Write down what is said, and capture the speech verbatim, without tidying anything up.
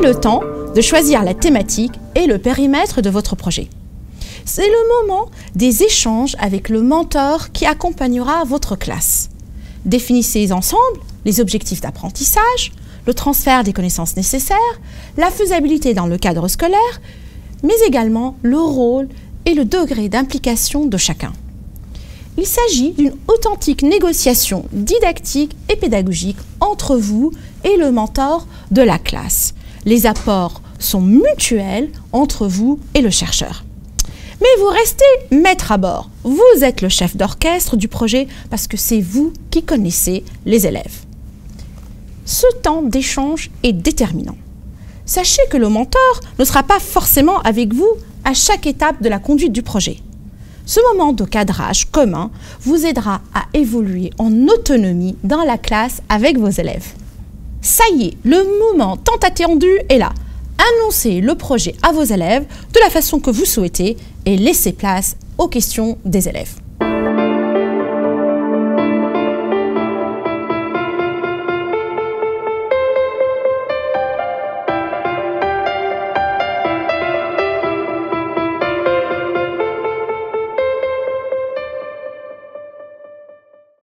le temps de choisir la thématique et le périmètre de votre projet. C'est le moment des échanges avec le mentor qui accompagnera votre classe. Définissez ensemble les objectifs d'apprentissage, le transfert des connaissances nécessaires, la faisabilité dans le cadre scolaire, mais également le rôle et le degré d'implication de chacun. Il s'agit d'une authentique négociation didactique et pédagogique entre vous et le mentor de la classe. Les apports sont mutuels entre vous et le chercheur. Mais vous restez maître à bord. Vous êtes le chef d'orchestre du projet parce que c'est vous qui connaissez les élèves. Ce temps d'échange est déterminant. Sachez que le mentor ne sera pas forcément avec vous à chaque étape de la conduite du projet. Ce moment de cadrage commun vous aidera à évoluer en autonomie dans la classe avec vos élèves. Ça y est, le moment tant attendu est là. Annoncez le projet à vos élèves de la façon que vous souhaitez et laissez place aux questions des élèves.